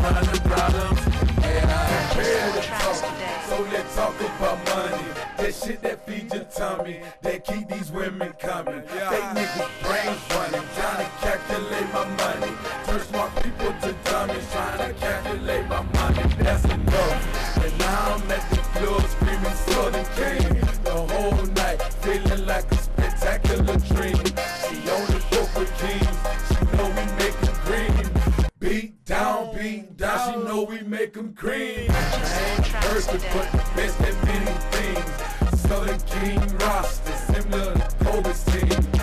running problems. Yeah, I hear the talk, so let's talk about money. That shit that feeds your tummy, that keep these women coming. They niggas brains running, trying to calculate my money. Turn smart people to dummies, trying to calculate my money. That's enough. And now I'm at the club screaming Southern King the whole night, feeling like a spectacular dream. She on the corporate kings, she know we make them green. Beat down, she know we make them cream. I ain't perfect, but the best at many things. Southern King roster, similar to Kobe's team.